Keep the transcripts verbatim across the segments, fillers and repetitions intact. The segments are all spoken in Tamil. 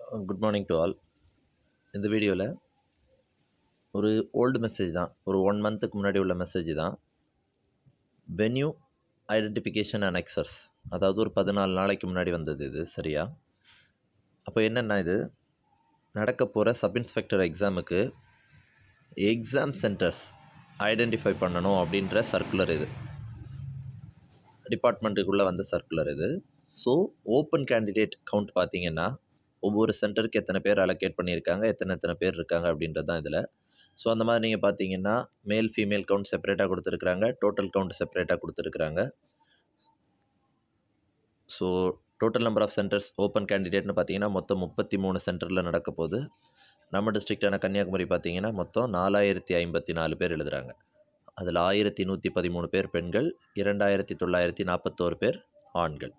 Good morning to all. இந்த வீடியோவில் ஒரு ஓல்டு மெசேஜ் தான், ஒரு ஒன் மந்த்துக்கு முன்னாடி உள்ள மெசேஜ் தான். வென்யூ ஐடென்டிஃபிகேஷன் அனெக்சர்ஸ், அதாவது ஒரு பதினாலு நாளைக்கு முன்னாடி வந்தது இது. சரியா? அப்போ என்னென்னா, இது நடக்க போகிற சப் இன்ஸ்பெக்டர் எக்ஸாமுக்கு எக்ஸாம் சென்டர்ஸ் ஐடென்டிஃபை பண்ணணும் அப்படின்ற சர்க்குலர் இது. டிபார்ட்மெண்ட்டுக்குள்ளே வந்த சர்க்குலர் இது. ஸோ ஓப்பன் கேண்டிடேட் கவுண்ட் பார்த்தீங்கன்னா ஒவ்வொரு சென்டருக்கு எத்தனை பேர் அலோகேட் பண்ணியிருக்காங்க, எத்தனை எத்தனை பேர் இருக்காங்க அப்படின்றது தான் இதில். ஸோ அந்த மாதிரி நீங்கள் பார்த்தீங்கன்னா மேல் ஃபீமேல் கவுண்ட் செப்பரேட்டாக கொடுத்துருக்குறாங்க, டோட்டல் கவுண்ட் செப்பரேட்டாக கொடுத்துருக்குறாங்க. So total number of centres open கேண்டிடேட்னு பார்த்தீங்கன்னா மொத்தம் முப்பத்தி மூணு சென்டரில் நடக்க போகுது. நம்ம டிஸ்ட்ரிக்டான கன்னியாகுமரி பார்த்தீங்கன்னா மொத்தம் நாலாயிரத்தி ஐம்பத்தி நாலு பேர் எழுதுகிறாங்க. அதில் ஆயிரத்தி நூற்றி பதிமூணு பேர் பெண்கள், இரண்டாயிரத்தி தொள்ளாயிரத்தி நாற்பத்தோரு பேர் ஆண்கள்.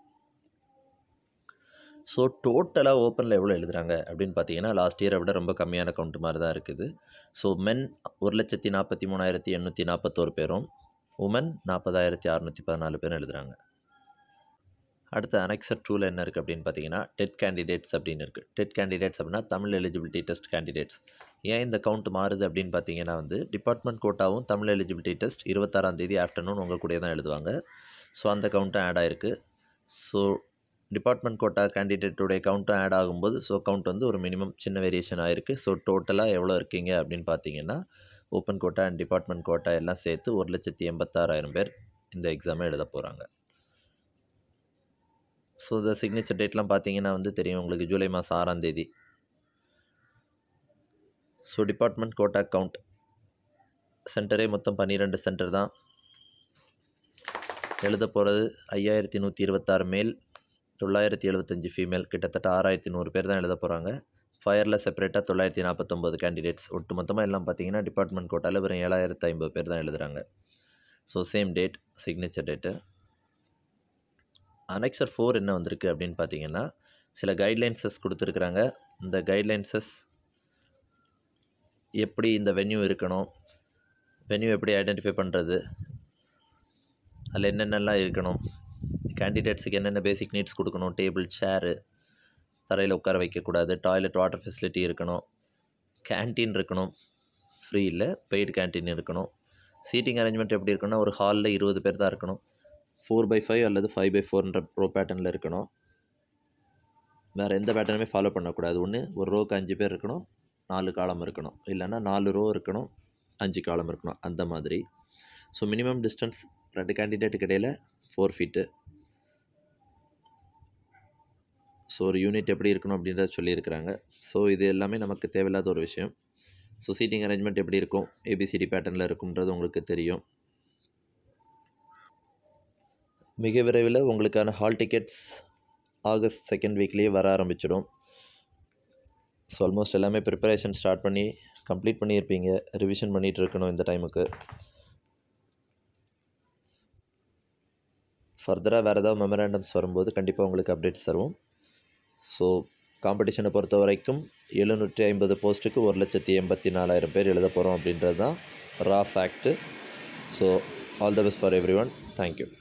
ஸோ டோட்டலாக ஓப்பனில் எவ்வளோ எழுதுகிறாங்க அப்படின்னு பார்த்தீங்கன்னா லாஸ்ட் இயரை விட ரொம்ப கம்மியான கவுண்ட் மாதிரி தான் இருக்குது. ஸோ மென் ஒரு லட்சத்தி நாற்பத்தி மூணாயிரத்தி எண்ணூற்றி நாற்பத்தோரு பேரும், உமன் நாற்பதாயிரத்தி அறநூற்றி பதினாலு பேரும் எழுதுகிறாங்க. அடுத்த அனெக்சர் டூவில் என்ன இருக்குது அப்படின்னு பார்த்தீங்கன்னா டெட் கேண்டிடேட்ஸ் அப்படின்னு இருக்குது. டெட் கேண்டிடேட்ஸ் அப்படின்னா தமிழ் எலிஜிபிலிட்டி டெஸ்ட் கேண்டிடேட்ஸ். ஏன் இந்த கவுண்ட் மாறுது அப்படின்னு பார்த்தீங்கன்னா வந்து டிபார்ட்மெண்ட் கோட்டாவும் தமிழ் எலிஜிபிலிட்டி டெஸ்ட் இருபத்தாறாம் தேதி ஆஃப்டர்நூன் உங்கள் கூட தான் எழுதுவாங்க. ஸோ அந்த கவுண்ட்டும் ஆட் ஆகிருக்கு. ஸோ டிபார்ட்மெண்ட் கோட்டா கேண்டிடேட்டுடைய கவுண்ட்டும் ஆட் ஆகும்போது ஸோ கவுண்ட் வந்து ஒரு மினிமம் சின்ன வேரியேஷன் ஆகிருக்கு. ஸோ டோட்டலாக எவ்வளோ இருக்கீங்க அப்படின்னு பார்த்தீங்கன்னா open quota and department quota எல்லாம் சேர்த்து ஒரு லட்சத்தி எண்பத்தாறாயிரம் பேர் இந்த எக்ஸாமை எழுத போகிறாங்க. ஸோ இந்த சிக்னேச்சர் டேட்லாம் பார்த்தீங்கன்னா வந்து தெரியும் உங்களுக்கு, ஜூலை மாதம் ஆறாம் தேதி. ஸோ டிபார்ட்மெண்ட் கோட்டா கவுண்ட் சென்டரே மொத்தம் பன்னிரெண்டு சென்டர் தான். எழுத போகிறது ஐயாயிரத்தி நூற்றி இருபத்தாறு மேல், தொள்ளாயிரத்தி எழுபத்தஞ்சி ஃபீமேல், கிட்டத்தட்ட ஆறாயிரத்தி நூறு பேர் தான் எழுத போகிறாங்க. ஃபயரில் செப்பரேட்டாக தொள்ளாயிரத்தி நாற்பத்தொம்போது கேண்டிடேட்ஸ். ஒட்டு மொத்தமாக எல்லாம் பார்த்தீங்கன்னா டிபார்ட்மெண்ட் கோட்டாவில் வெறும் ஏழாயிரத்து ஐம்பது பேர் தான் எழுதுகிறாங்க. So same date, signature date. Annexure four என்ன வந்திருக்கு அப்படின்னு பார்த்தீங்கன்னா சில கைட்லைன்ஸஸ் கொடுத்துருக்குறாங்க. இந்த கைட்லைன்ஸஸ் எப்படி இந்த வென்யூ இருக்கணும், வென்யூ எப்படி ஐடென்டிஃபை பண்ணுறது, அதில் என்னென்னலாம் இருக்கணும், கேண்டிடேட்ஸுக்கு என்னென்ன பேசிக் நீட்ஸ் கொடுக்கணும், டேபிள் சேரு, தரையில் உட்கார வைக்கக்கூடாது, டாய்லெட் வாட்டர் ஃபெசிலிட்டி இருக்கணும், கேன்டீன் இருக்கணும், ஃப்ரீ இல்லை பெய்டு கேன்டீன் இருக்கணும், சீட்டிங் அரேஞ்ச்மெண்ட் எப்படி இருக்குன்னா ஒரு ஹாலில் இருபது பேர் தான் இருக்கணும், ஃபோர் பை ஃபைவ் அல்லது ஃபைவ் பை ஃபோர்ன்ற ப்ரோ பேட்டர்னில் இருக்கணும். வேறு எந்த பேட்டர்னுமே ஃபாலோ பண்ணக்கூடாது. ஒன்று ஒரு ரோக்கு அஞ்சு பேர் இருக்கணும், நாலு காலம் இருக்கணும், இல்லைன்னா நாலு ரோ இருக்கணும், அஞ்சு காலம் இருக்கணும், அந்த மாதிரி. ஸோ மினிமம் டிஸ்டன்ஸ் ரெண்டு கேண்டிடேட்டுக்கு இடையில் ஃபோர் ஃபீட்டு. ஸோ ஒரு யூனிட் எப்படி இருக்கணும் அப்படின்றத சொல்லியிருக்கிறாங்க. ஸோ இது எல்லாமே நமக்கு தேவையில்லாத ஒரு விஷயம். ஸோ சீட்டிங் அரேஞ்ச்மெண்ட் எப்படி இருக்கும், ஏபிசிடி பேட்டர்னில் இருக்கும்ன்றது உங்களுக்கு தெரியும். மிக விரைவில் உங்களுக்கான ஹால் டிக்கெட்ஸ் ஆகஸ்ட் செகண்ட் வீக்லேயே வர ஆரம்பிச்சிடும். ஸோ ஆல்மோஸ்ட் எல்லாமே ப்ரிப்பரேஷன் ஸ்டார்ட் பண்ணி கம்ப்ளீட் பண்ணியிருப்பீங்க. ரிவிஷன் பண்ணிகிட்டு இருக்கணும் இந்த டைமுக்கு. ஃபர்தராக வேறு ஏதாவது மெமரேண்டம்ஸ் வரும்போது கண்டிப்பாக உங்களுக்கு அப்டேட்ஸ் தருவோம். ஸோ காம்படிஷனை பொறுத்த வரைக்கும் எழுநூற்றி ஐம்பது போஸ்ட்டுக்கு ஒரு லட்சத்தி எண்பத்தி நாலாயிரம் பேர் எழுத போகிறோம் அப்படின்றது தான் raw fact. So all the best for everyone. Thank you.